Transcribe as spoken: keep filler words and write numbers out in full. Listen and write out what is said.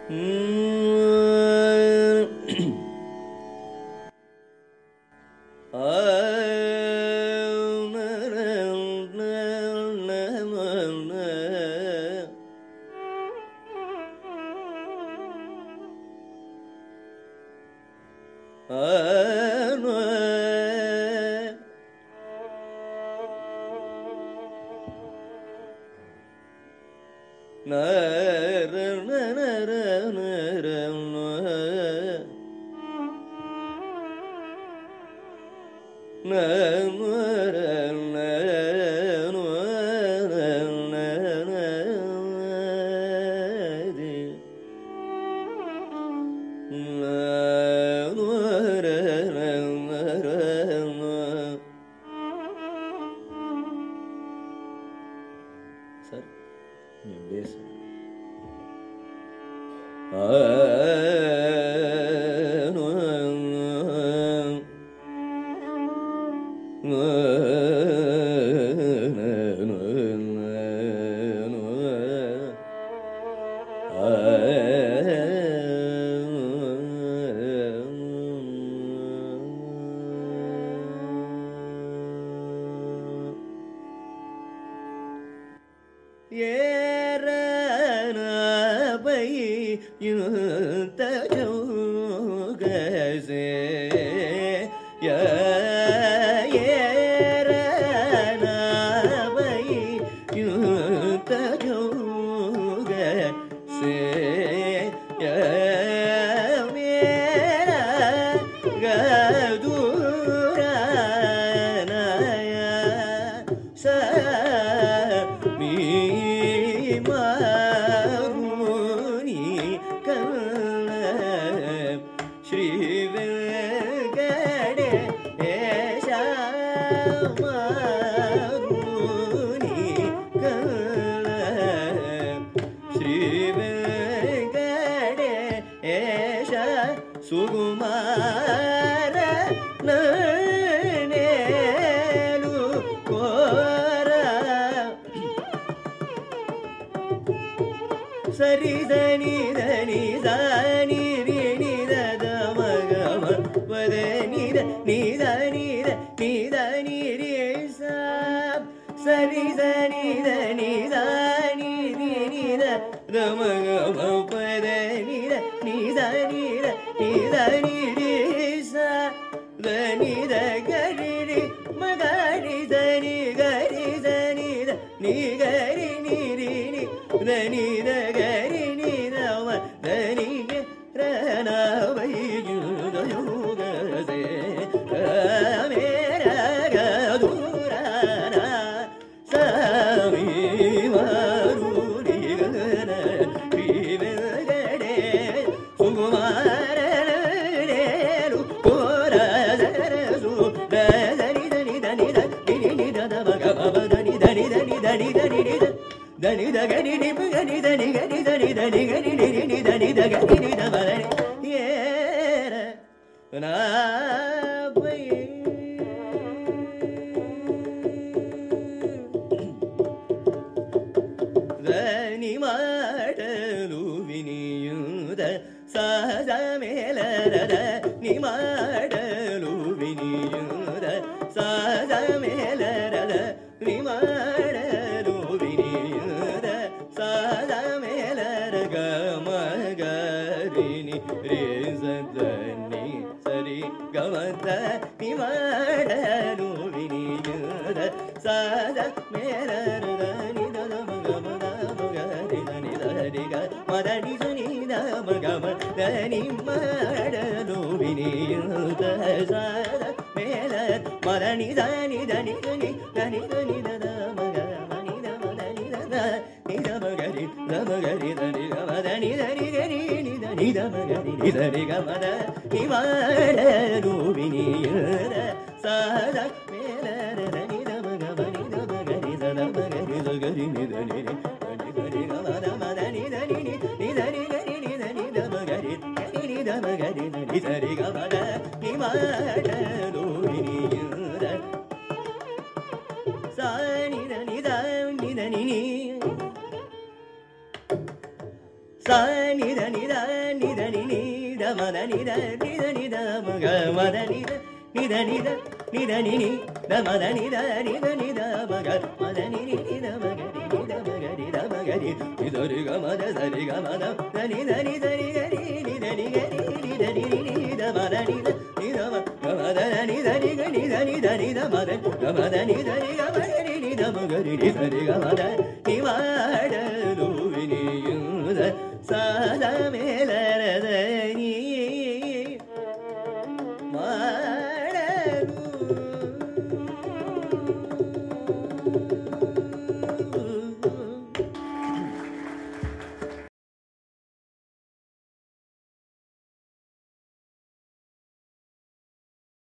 Sa நித நித நித நினி தமத நித நித நித மக மத நித நித நித நித நினி தமத நித நித நித மக மத நினி நித மக நித மக நித மக நித ரிக மத சரி க மத நித நித நித நித நித நித நித மத நித நித மத நித நிக நித நித நித மத மத நித நிக மக நித மக நித ரிக மத நிவாடலு வினியுத சாத மேலரத நீ மாடலு